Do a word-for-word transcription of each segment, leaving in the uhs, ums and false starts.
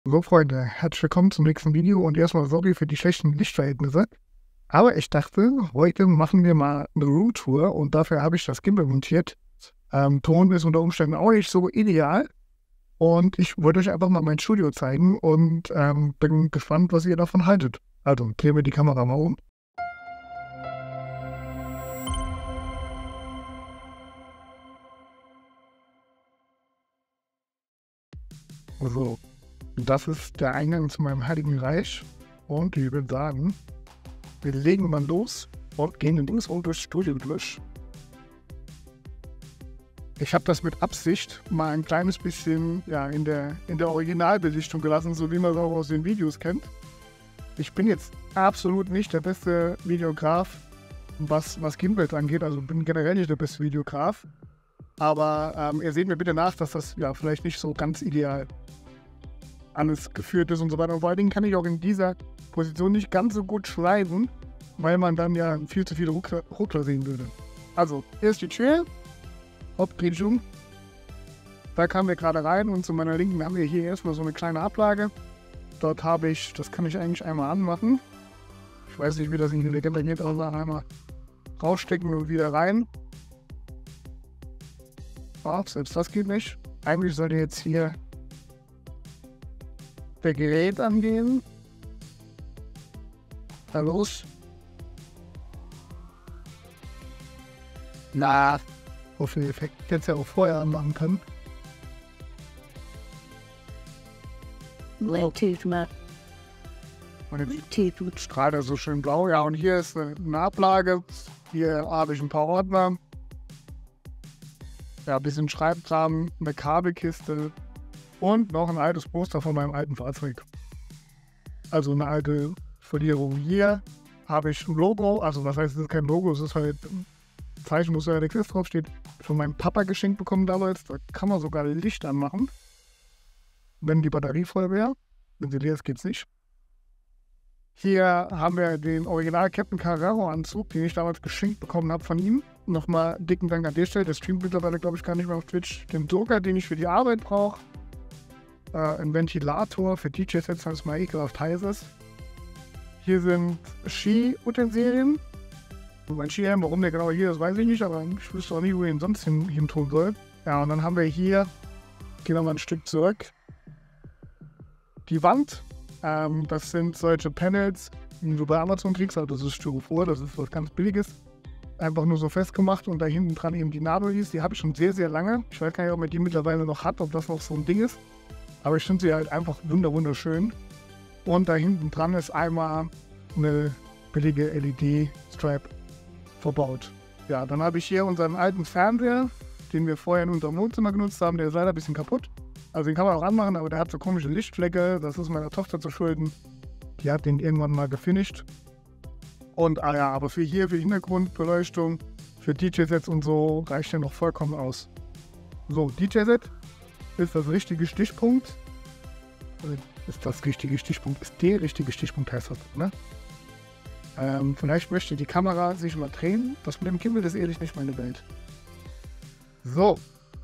So, Freunde, herzlich willkommen zum nächsten Video und erstmal sorry für die schlechten Lichtverhältnisse. Aber ich dachte, heute machen wir mal eine Roomtour und dafür habe ich das Gimbal montiert. Ähm, Ton ist unter Umständen auch nicht so ideal und ich wollte euch einfach mal mein Studio zeigen und ähm, bin gespannt, was ihr davon haltet. Also, drehen wir die Kamera mal um. So, das ist der Eingang zu meinem Heiligen Reich und ich würde sagen, wir legen mal los und gehen links und durchs Studio durch. Ich habe das mit Absicht mal ein kleines bisschen ja, in der, in der Originalbelichtung gelassen, so wie man es auch aus den Videos kennt. Ich bin jetzt absolut nicht der beste Videograf, was, was Gimbals angeht, also bin generell nicht der beste Videograf. Aber ähm, ihr seht mir bitte nach, dass das ja vielleicht nicht so ganz ideal alles geführt ist und so weiter. Und vor allen Dingen kann ich auch in dieser Position nicht ganz so gut schneiden, weil man dann ja viel zu viele Ruckler, Ruckler sehen würde. Also, hier ist die Tür. Hopp, dreh dich um. Da kamen wir gerade rein und zu meiner Linken haben wir hier erstmal so eine kleine Ablage. Dort habe ich, das kann ich eigentlich einmal anmachen. Ich weiß nicht, wie das in die Legende geht, aber einmal rausstecken und wieder rein. Oh, selbst das geht nicht. Eigentlich sollte jetzt hier der Gerät angehen. Na los. Na, wofür den Effekt ich jetzt ja auch vorher anmachen kann. Bluetooth mal. Und jetzt Bluetooth. strahlt er so schön blau. Ja, und hier ist eine, eine Ablage. Hier habe ich ein paar Ordner. Ja, ein bisschen Schreibkram, eine Kabelkiste und noch ein altes Poster von meinem alten Fahrzeug. Also eine alte Folierung. Hier habe ich ein Logo, also was heißt, es ist kein Logo, es ist halt ein Zeichen, wo so Alex draufsteht, von meinem Papa geschenkt bekommen damals. Da kann man sogar Licht anmachen, wenn die Batterie voll wäre. Wenn sie leer ist, geht's nicht. Hier haben wir den Original Captain Carrero Anzug, den ich damals geschenkt bekommen habe von ihm. Nochmal dicken Dank an der Stelle. Der streamt mittlerweile, glaube ich, gar nicht mehr auf Twitch. Den Drucker, den ich für die Arbeit brauche. Äh, ein Ventilator für D J-Sets, falls es mal ekelhaft heiß ist. Hier sind Ski-Utensilien. Und mein Skihelm, warum der genau hier ist, weiß ich nicht, aber ich wüsste auch nicht, wo ich ihn sonst hin, hin tun soll. Ja, und dann haben wir hier, gehen wir mal ein Stück zurück, die Wand. Ähm, das sind solche Panels, die du bei Amazon kriegst, also das ist Styropor, das ist was ganz Billiges. Einfach nur so festgemacht und da hinten dran eben die Nadel ist. Die habe ich schon sehr, sehr lange. Ich weiß gar nicht, ob man die mittlerweile noch hat, ob das noch so ein Ding ist. Aber ich finde sie halt einfach wunderschön. Und da hinten dran ist einmal eine billige L E D-Stripe verbaut. Ja, dann habe ich hier unseren alten Fernseher, den wir vorher in unserem Wohnzimmer genutzt haben. Der ist leider ein bisschen kaputt. Also den kann man auch anmachen, aber der hat so komische Lichtflecke. Das ist meiner Tochter zu schulden. Die hat den irgendwann mal gefinisht. Und ah ja, aber für hier, für Hintergrundbeleuchtung, für D J-Sets und so reicht der noch vollkommen aus. So, D J-Set ist das richtige Stichpunkt. Ist das richtige Stichpunkt? Ist der richtige Stichpunkt, heißt das, ne? Ähm, vielleicht möchte die Kamera sich mal drehen. Das mit dem Gimbal ist ehrlich nicht meine Welt. So.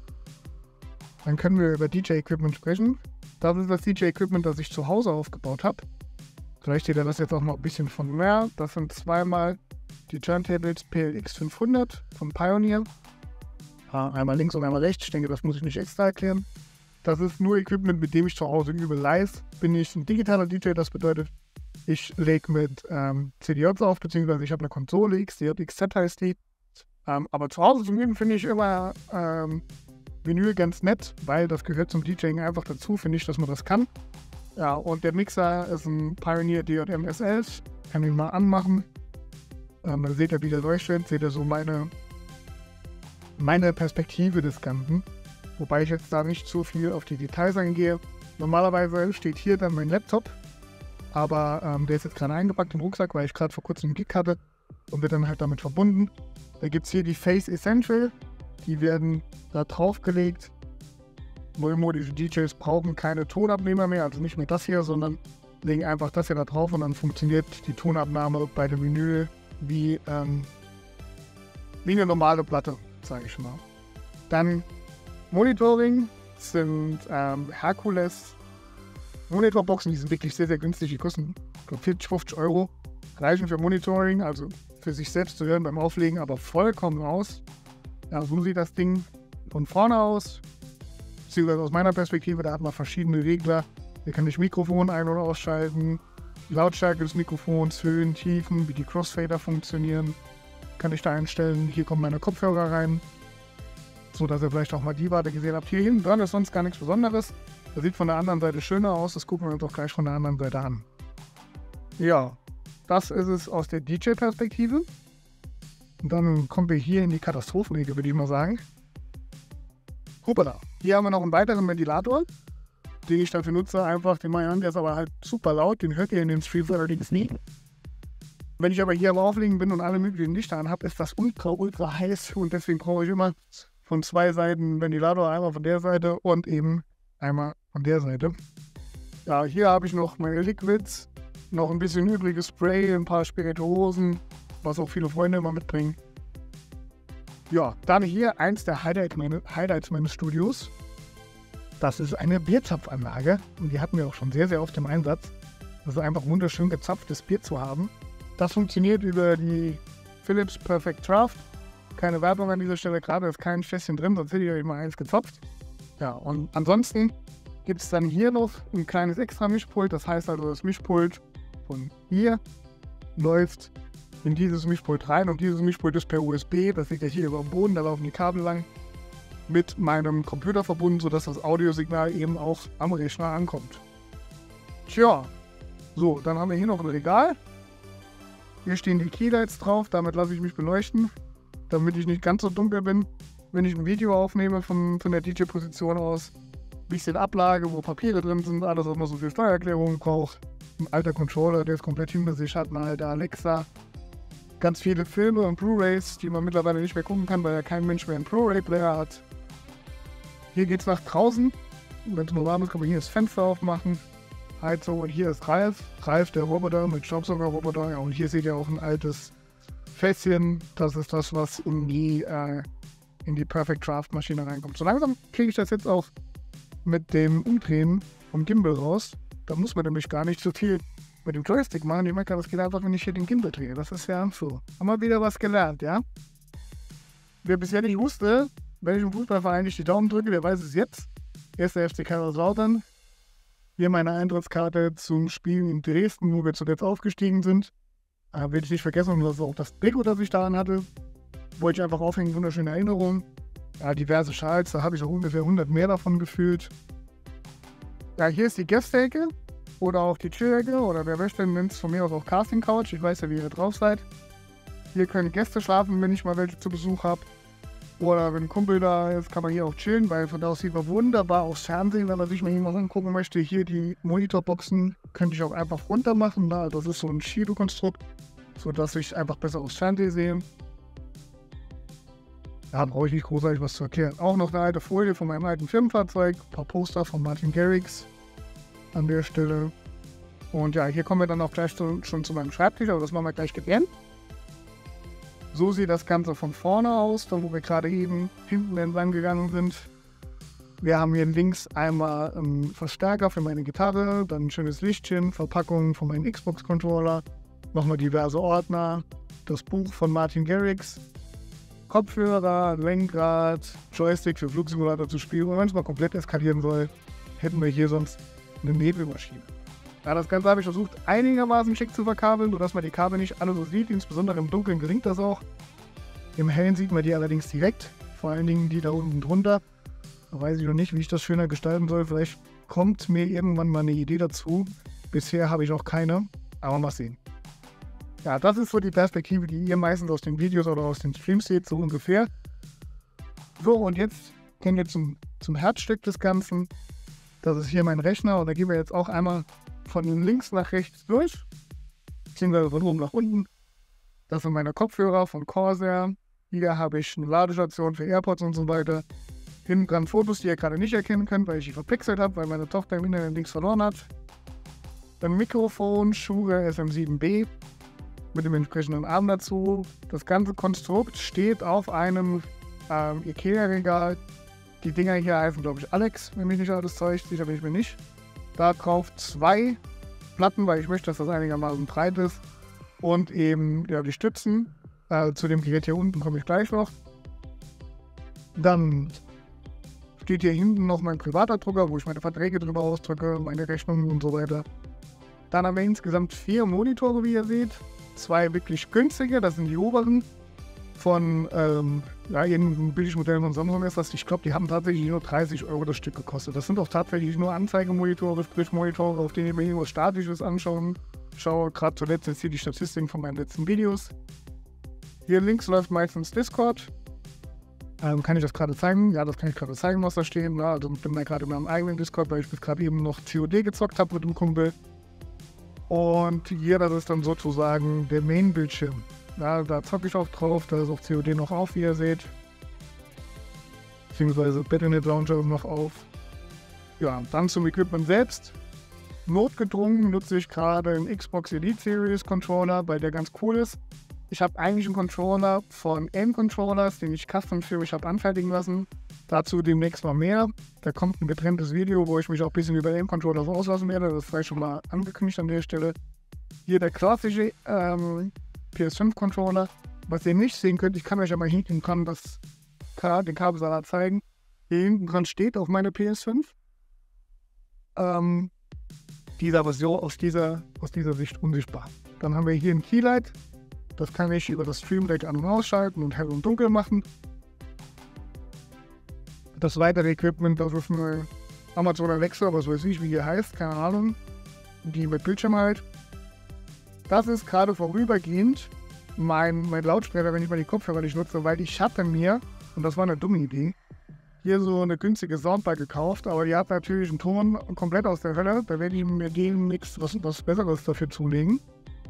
Dann können wir über D J-Equipment sprechen. Das ist das D J-Equipment, das ich zu Hause aufgebaut habe. Vielleicht steht ihr das jetzt auch mal ein bisschen von mehr. Das sind zweimal die Turntables P L X fünfhundert von Pioneer. Einmal links und einmal rechts. Ich denke, das muss ich nicht extra erklären. Das ist nur Equipment, mit dem ich zu Hause übe. Live bin ich ein digitaler D J. Das bedeutet, ich lege mit ähm, C D Js auf, beziehungsweise ich habe eine Konsole, X D J X Z heißt die. Ähm, aber zu Hause zum Üben finde ich immer ähm, Vinyl ganz nett, weil das gehört zum DJing einfach dazu, finde ich, dass man das kann. Ja, und der Mixer ist ein Pioneer D J M S elf. Kann ihn mal anmachen. Ähm, dann seht ihr, wie der leuchtet. Seht ihr so meine, meine Perspektive des Ganzen. Wobei ich jetzt da nicht zu viel auf die Details eingehe. Normalerweise steht hier dann mein Laptop. Aber ähm, der ist jetzt gerade eingepackt im Rucksack, weil ich gerade vor kurzem einen Gig hatte. Und wird dann halt damit verbunden. Da gibt es hier die Phase Essential. Die werden da draufgelegt. Neumodische D Js brauchen keine Tonabnehmer mehr, also nicht mehr das hier, sondern legen einfach das hier da drauf und dann funktioniert die Tonabnahme bei der Vinyl wie, ähm, wie eine normale Platte, sage ich mal. Dann Monitoring sind ähm, Hercules Monitorboxen, die sind wirklich sehr, sehr günstig. Die kosten, ich glaube, vierzig, fünfzig Euro. Reichen für Monitoring, also für sich selbst zu hören beim Auflegen, aber vollkommen aus. Ja, so sieht das Ding von vorne aus. Beziehungsweise aus meiner Perspektive, da hat man verschiedene Regler. Hier kann ich Mikrofon ein- oder ausschalten, die Lautstärke des Mikrofons, Höhen, Tiefen, wie die Crossfader funktionieren, kann ich da einstellen. Hier kommen meine Kopfhörer rein, so dass ihr vielleicht auch mal die Warte gesehen habt. Hier hinten dran ist sonst gar nichts Besonderes. Das sieht von der anderen Seite schöner aus, das gucken wir uns auch gleich von der anderen Seite an. Ja, das ist es aus der D J-Perspektive. Und dann kommen wir hier in die Katastrophenecke, würde ich mal sagen. Hoppala. Hier haben wir noch einen weiteren Ventilator, den ich dafür nutze, einfach den mache ich an, der ist aber halt super laut, den hört ihr in dem Stream allerdings nie. Wenn ich aber hier am Auflegen bin und alle möglichen Lichter an habe, ist das ultra, ultra heiß und deswegen brauche ich immer von zwei Seiten einen Ventilator, einmal von der Seite und eben einmal von der Seite. Ja, hier habe ich noch meine Liquids, noch ein bisschen übriges Spray, ein paar Spirituosen, was auch viele Freunde immer mitbringen. Ja, dann hier eins der Highlight meine, Highlights meines Studios. Das ist eine Bierzapfanlage und die hatten wir auch schon sehr, sehr oft im Einsatz. Das ist einfach wunderschön gezapftes Bier zu haben. Das funktioniert über die Philips Perfect Draft. Keine Werbung an dieser Stelle, gerade ist kein Fässchen drin, sonst hätte ich euch mal eins gezapft. Ja, und ansonsten gibt es dann hier noch ein kleines extra Mischpult. Das heißt also, das Mischpult von hier läuft in dieses Mischpult rein und dieses Mischpult ist per U S B, das liegt ja hier über dem Boden, da laufen die Kabel lang, mit meinem Computer verbunden, sodass das Audiosignal eben auch am Rechner ankommt. Tja, so, dann haben wir hier noch ein Regal. Hier stehen die Keylights drauf, damit lasse ich mich beleuchten, damit ich nicht ganz so dunkel bin, wenn ich ein Video aufnehme von, von der D J-Position aus. Ein bisschen Ablage, wo Papiere drin sind, alles, was man so für Steuererklärungen braucht. Ein alter Controller, der es komplett hinter sich hat, eine alte Alexa. Ganz viele Filme und Blu-Rays, die man mittlerweile nicht mehr gucken kann, weil ja kein Mensch mehr einen Blu-ray-Player hat. Hier geht es nach draußen. Wenn es nur warm ist, kann man hier das Fenster aufmachen. Heizung und hier ist Ralf. Ralf, der Roboter mit Staubsauger-Roboter. Ja, und hier seht ihr auch ein altes Fässchen. Das ist das, was in die, äh, in die Perfect Draft Maschine reinkommt. So langsam kriege ich das jetzt auch mit dem Umdrehen vom Gimbal raus. Da muss man nämlich gar nicht so viel mit dem Joystick machen. Ich merke, das geht einfach, wenn ich hier den Gimbal drehe. Das ist ja so. Haben wir wieder was gelernt, ja? Wer bisher nicht wusste, wenn ich im Fußballverein nicht die Daumen drücke, der weiß es jetzt. Erster F C Kaiserslautern. Hier meine Eintrittskarte zum Spiel in Dresden, wo wir zuletzt aufgestiegen sind. Äh, werde ich nicht vergessen, und das ist auch das Trikot, das ich daran hatte. Wollte ich einfach aufhängen, wunderschöne Erinnerungen. Ja, diverse Schals, da habe ich auch ungefähr hundert mehr davon gefühlt. Ja, hier ist die Gästeecke oder auch die Chillecke oder wer möchte, nennt es von mir aus auch Casting Couch. Ich weiß ja, wie ihr drauf seid. Hier können Gäste schlafen, wenn ich mal welche zu Besuch habe. Oder wenn ein Kumpel da ist, kann man hier auch chillen, weil von da aus sieht man wunderbar aufs Fernsehen, wenn man sich mal irgendwas angucken möchte. Hier die Monitorboxen könnte ich auch einfach runter machen. Da. Das ist so ein Schiebekonstrukt, sodass ich einfach besser aufs Fernsehen sehe. Da brauche ich nicht großartig was zu erklären. Auch noch eine alte Folie von meinem alten Firmenfahrzeug, ein paar Poster von Martin Garrix an der Stelle. Und ja, hier kommen wir dann auch gleich zu, schon zu meinem Schreibtisch, aber das machen wir gleich gern. So sieht das Ganze von vorne aus, da wo wir gerade eben hinten entlang gegangen sind. Wir haben hier links einmal einen Verstärker für meine Gitarre, dann ein schönes Lichtchen, Verpackungen von meinem Xbox-Controller, nochmal diverse Ordner, das Buch von Martin Garrix, Kopfhörer, Lenkrad, Joystick für Flugsimulator zu spielen. Und wenn es mal komplett eskalieren soll, hätten wir hier sonst eine Nebelmaschine. Ja, das Ganze habe ich versucht einigermaßen schick zu verkabeln, sodass man die Kabel nicht alle so sieht. Insbesondere im Dunkeln gelingt das auch. Im Hellen sieht man die allerdings direkt, vor allen Dingen die da unten drunter. Da weiß ich noch nicht, wie ich das schöner gestalten soll. Vielleicht kommt mir irgendwann mal eine Idee dazu. Bisher habe ich noch keine, aber mal sehen. Ja, das ist so die Perspektive, die ihr meistens aus den Videos oder aus den Streams seht, so ungefähr. So, und jetzt kommen wir zum, zum Herzstück des Ganzen. Das ist hier mein Rechner und da gehen wir jetzt auch einmal von links nach rechts durch, beziehungsweise von oben nach unten. Das sind meine Kopfhörer von Corsair. Hier habe ich eine Ladestation für AirPods und so weiter. Hinten dran Fotos, die ihr gerade nicht erkennen könnt, weil ich die verpixelt habe, weil meine Tochter im Internet links verloren hat. Dann Mikrofon, Shure S M sieben B mit dem entsprechenden Arm dazu. Das ganze Konstrukt steht auf einem ähm, Ikea-Regal. Die Dinger hier heißen, glaube ich, Alex, wenn mich nicht alles täuscht. Sicher bin ich mir nicht. Da drauf zwei Platten, weil ich möchte, dass das einigermaßen breit ist. Und eben ja, die Stützen. Äh, zu dem Gerät hier unten komme ich gleich noch. Dann steht hier hinten noch mein privater Drucker, wo ich meine Verträge drüber ausdrücke, meine Rechnungen und so weiter. Dann haben wir insgesamt vier Monitore, wie ihr seht. Zwei wirklich günstige, das sind die oberen. Von ähm, ja, irgendeinem Billigmodell von Samsung ist das. Ich glaube, die haben tatsächlich nur dreißig Euro das Stück gekostet. Das sind auch tatsächlich nur Anzeigemonitore, sprich Monitore, auf denen ich mir irgendwas Statisches anschauen. Ich schaue gerade zuletzt jetzt hier die Statistiken von meinen letzten Videos. Hier links läuft meistens Discord. Ähm, kann ich das gerade zeigen? Ja, das kann ich gerade zeigen, was da steht. Ja, also ich bin da gerade in meinem eigenen Discord, weil ich bis gerade eben noch C O D gezockt habe mit dem Kumpel. Und hier, das ist dann sozusagen der Main-Bildschirm. Ja, da zocke ich auch drauf, da ist auch C O D noch auf, wie ihr seht. Beziehungsweise Battle Punkt net Launcher noch auf. Ja, dann zum Equipment selbst. Notgedrungen nutze ich gerade einen Xbox Elite Series Controller, weil der ganz cool ist. Ich habe eigentlich einen Controller von Aim Controllers, den ich custom für mich habe anfertigen lassen. Dazu demnächst mal mehr. Da kommt ein getrenntes Video, wo ich mich auch ein bisschen über Aim Controllers auslassen werde. Das sei schon mal angekündigt an der Stelle. Hier der klassische ähm, P S fünf Controller. Was ihr nicht sehen könnt, ich kann euch aber hinten dran das, den Kabelsalat zeigen. Hier hinten dran steht auf meine P S fünf. Ähm, dieser Version aus dieser, aus dieser Sicht unsichtbar. Dann haben wir hier ein Keylight. Das kann ich über das Stream Deck an- und ausschalten und hell und dunkel machen. Das weitere Equipment, das ist eine Amazon Alexa, was weiß ich, wie die heißt, keine Ahnung. Die mit Bildschirm halt. Das ist gerade vorübergehend mein, mein Lautsprecher, wenn ich mal die Kopfhörer nicht nutze, weil ich hatte mir, und das war eine dumme Idee, hier so eine günstige Soundbar gekauft, aber die hat natürlich einen Ton komplett aus der Hölle. Da werde ich mir demnächst was, was Besseres dafür zulegen.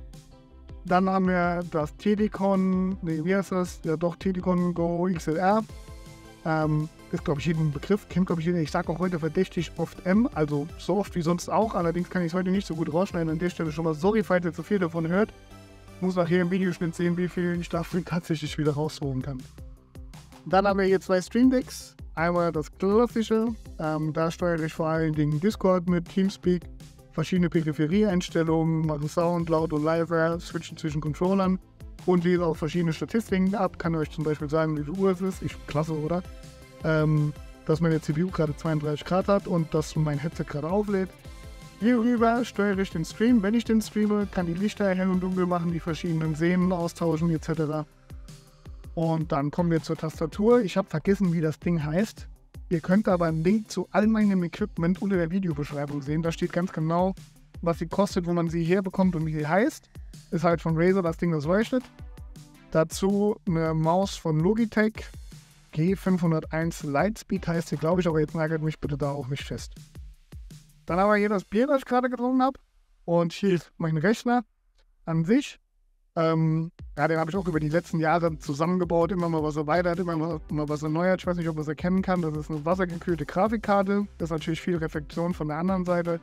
Dann haben wir das Telecon, nee, wie heißt das? Ja doch, Telecon Go X L R. Ähm, ist, glaube ich, jeden Begriff, kennt, glaube ich, jeder. Ich sage auch heute verdächtig oft M, also so oft wie sonst auch. Allerdings kann ich es heute nicht so gut rausschneiden. An der Stelle schon mal sorry, falls ihr zu viel davon hört. Ich muss nachher im Videoschnitt sehen, wie viel ich dafür tatsächlich wieder rausholen kann. Dann haben wir hier zwei Stream Decks. Einmal das klassische, ähm, da steuere ich vor allen Dingen Discord mit, Teamspeak, verschiedene Peripherieeinstellungen, mache Sound, laut und leiser, switchen zwischen Controllern und lese auch verschiedene Statistiken ab. Kann euch zum Beispiel sagen, wie viel Uhr es ist. Ich, klasse, oder? Ähm, dass meine C P U gerade zweiunddreißig Grad hat und dass mein Headset gerade auflädt. Hierüber steuere ich den Stream. Wenn ich den streame, kann die Lichter hell und dunkel machen, die verschiedenen Szenen austauschen et cetera. Und dann kommen wir zur Tastatur. Ich habe vergessen, wie das Ding heißt. Ihr könnt aber einen Link zu all meinem Equipment unter der Videobeschreibung sehen. Da steht ganz genau, was sie kostet, wo man sie herbekommt und wie sie heißt. Ist halt von Razer das Ding, das leuchtet. Dazu eine Maus von Logitech. G fünfhunderteins Lightspeed heißt sie, glaube ich, aber jetzt nagelt mich bitte da auch nicht fest. Dann haben wir hier das Bier, das ich gerade getrunken habe. Und hier ist mein Rechner an sich. Ähm, ja, den habe ich auch über die letzten Jahre zusammengebaut, immer mal was erweitert, immer mal, mal was erneuert. Ich weiß nicht, ob man es erkennen kann. Das ist eine wassergekühlte Grafikkarte. Das ist natürlich viel Reflexion von der anderen Seite.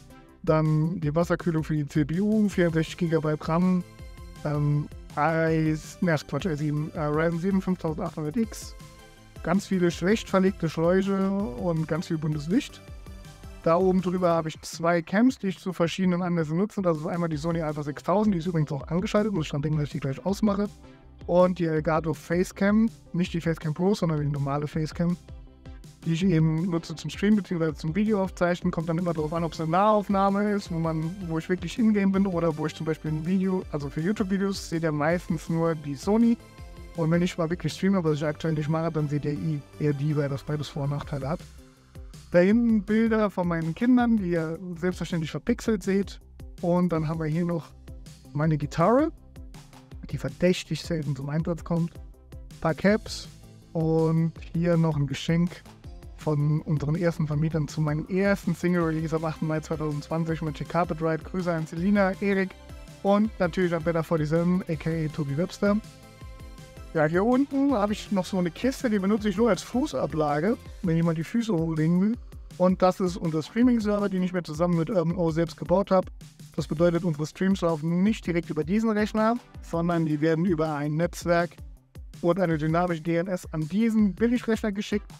Dann die Wasserkühlung für die C P U, vierundsechzig Gigabyte RAM. Ähm, I, ne, Quatsch, I sieben, äh, Ryzen sieben fünftausendachthundert X. Ganz viele schlecht verlegte Schläuche und ganz viel buntes Licht. Da oben drüber habe ich zwei Cams, die ich zu verschiedenen Anlässen nutze. Das ist einmal die Sony Alpha sechstausend, die ist übrigens auch angeschaltet, muss ich dann denken, dass ich die gleich ausmache. Und die Elgato Facecam, nicht die Facecam Pro, sondern die normale Facecam, die ich eben nutze zum Stream bzw. zum Video aufzeichnen. Kommt dann immer darauf an, ob es eine Nahaufnahme ist, wo, man, wo ich wirklich in-game bin oder wo ich zum Beispiel ein Video, also für YouTube-Videos seht ihr meistens nur die Sony. Und wenn ich mal wirklich streame, was ich aktuell nicht mache, dann seht ihr eher die, weil das beides Vor- und Nachteile hat. Da hinten Bilder von meinen Kindern, die ihr selbstverständlich verpixelt seht. Und dann haben wir hier noch meine Gitarre, die verdächtig selten zum Einsatz kommt. Ein paar Caps und hier noch ein Geschenk von unseren ersten Vermietern zu meinem ersten Single-Release am achten Mai zweitausendzwanzig mit Magic Carpet Ride. Grüße an Selina, Erik und natürlich an Better forty-seven, aka Tobi Webster. Ja, hier unten habe ich noch so eine Kiste, die benutze ich nur als Fußablage, wenn jemand die Füße hochlegen will. Und das ist unser Streaming-Server, den ich mir zusammen mit UrbanO selbst gebaut habe. Das bedeutet, unsere Streams laufen nicht direkt über diesen Rechner, sondern die werden über ein Netzwerk und eine dynamische D N S an diesen Billigrechner geschickt.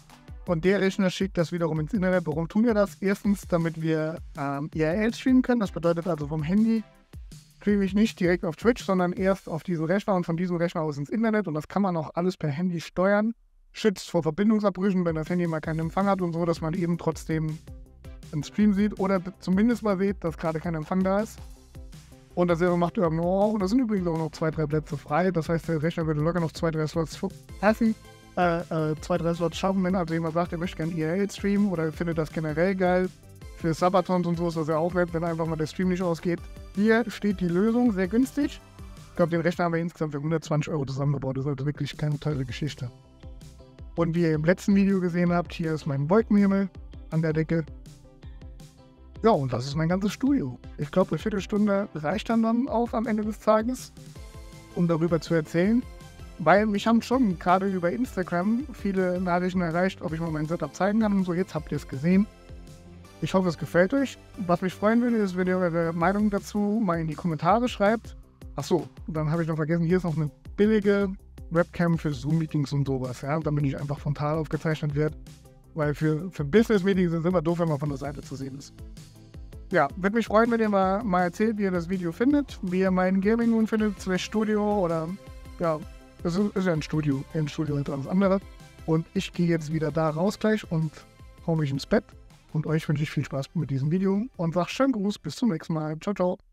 Und der Rechner schickt das wiederum ins Internet. Warum tun wir das? Erstens, damit wir ähm, I R L streamen können. Das bedeutet also vom Handy streame ich nicht direkt auf Twitch, sondern erst auf diesen Rechner und von diesem Rechner aus ins Internet. Und das kann man auch alles per Handy steuern. Schützt vor Verbindungsabbrüchen, wenn das Handy mal keinen Empfang hat und so, dass man eben trotzdem einen Stream sieht oder zumindest mal sieht, dass gerade kein Empfang da ist. Und das Server macht irgendwo auch. Und da sind übrigens auch noch zwei, drei Plätze frei. Das heißt, der Rechner würde locker noch zwei, drei Slots passen. Äh, äh, zwei, drei Slots schaffen, wenn also jemand sagt, er möchte gerne I R L streamen oder findet das generell geil. Für Sabathons und so ist das ja auch nett, wenn einfach mal der Stream nicht ausgeht. Hier steht die Lösung, sehr günstig. Ich glaube, den Rechner haben wir insgesamt für hundertzwanzig Euro zusammengebaut. Das ist also wirklich keine teure Geschichte. Und wie ihr im letzten Video gesehen habt, hier ist mein Wolkenhimmel an der Decke. Ja, und das ist mein ganzes Studio. Ich glaube, eine Viertelstunde reicht dann, dann auch am Ende des Tages, um darüber zu erzählen. Weil mich haben schon gerade über Instagram viele Nachrichten erreicht, ob ich mal mein Setup zeigen kann und so. Jetzt habt ihr es gesehen. Ich hoffe, es gefällt euch. Was mich freuen würde, ist, wenn ihr eure Meinung dazu mal in die Kommentare schreibt. Achso, dann habe ich noch vergessen, hier ist noch eine billige Webcam für Zoom-Meetings und sowas, ja, damit nicht einfach frontal aufgezeichnet wird. Weil für, für Business-Meetings ist es immer doof, wenn man von der Seite zu sehen ist. Ja, würde mich freuen, wenn ihr mal, mal erzählt, wie ihr das Video findet, wie ihr mein Gaming Room findet, slash Studio oder, ja, es ist, ist ja ein Studio, ein Studio hinter alles andere. Und ich gehe jetzt wieder da raus gleich und hau mich ins Bett. Und euch wünsche ich viel Spaß mit diesem Video und sag schönen Gruß, bis zum nächsten Mal. Ciao, ciao.